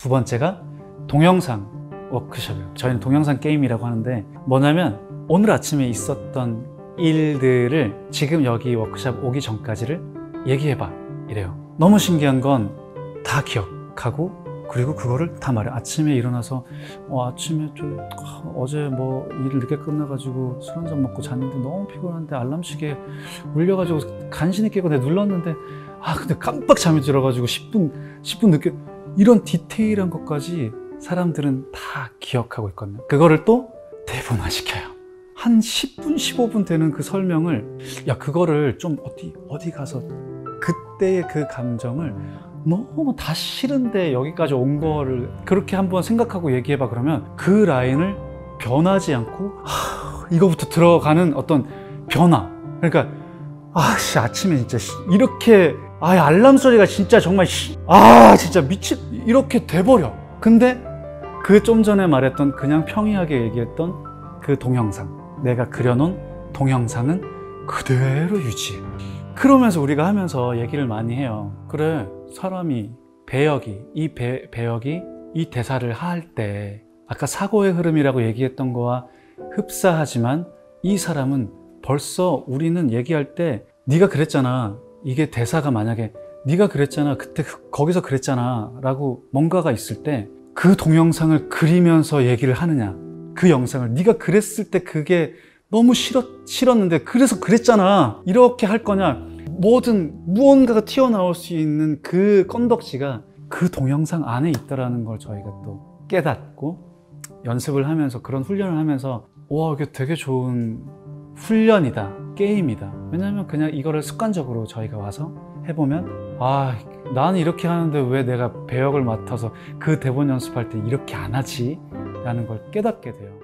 두 번째가 동영상 워크숍이에요. 저희는 동영상 게임이라고 하는데 뭐냐면 오늘 아침에 있었던 일들을 지금 여기 워크숍 오기 전까지를 얘기해봐 이래요. 너무 신기한 건 다 기억하고 그리고 그거를 다 말해. 아침에 일어나서 아침에 좀 어제 뭐 일 늦게 끝나가지고 술 한잔 먹고 잤는데 너무 피곤한데 알람시계 울려가지고 간신히 깨고 내가 눌렀는데 근데 깜빡 잠이 들어가지고 10분 늦게, 이런 디테일한 것까지 사람들은 다 기억하고 있거든요. 그거를 또 대본화 시켜요. 한 10분 15분 되는 그 설명을 그거를 좀 어디 가서 그때의 그 감정을 너무 다 싫은데 여기까지 온 거를 그렇게 한번 생각하고 얘기해봐 그러면 그 라인을 변하지 않고 이거부터 들어가는 어떤 변화. 그러니까 아침에 진짜 이렇게 알람 소리가 진짜 정말 진짜 이렇게 돼버려. 근데 그 좀 전에 말했던 그냥 평이하게 얘기했던 그 동영상, 내가 그려놓은 동영상은 그대로 유지해. 그러면서 우리가 하면서 얘기를 많이 해요. 그래, 사람이 배역이 이 대사를 할 때 아까 사고의 흐름이라고 얘기했던 거와 흡사하지만 이 사람은 벌써 우리는 얘기할 때 네가 그랬잖아, 이게 대사가 만약에 네가 그랬잖아, 그때 거기서 그랬잖아 라고 뭔가가 있을 때 그 동영상을 그리면서 얘기를 하느냐, 그 영상을 네가 그랬을 때 그게 너무 싫었는데 그래서 그랬잖아 이렇게 할 거냐, 무언가가 튀어나올 수 있는 그 건덕지가 그 동영상 안에 있다는 걸 저희가 또 깨닫고 연습을 하면서 그런 훈련을 하면서 이게 되게 좋은 훈련이다, 게임이다. 왜냐하면 그냥 이거를 습관적으로 저희가 와서 해보면 나는 이렇게 하는데 왜 내가 배역을 맡아서 그 대본 연습할 때 이렇게 안 하지? 라는 걸 깨닫게 돼요.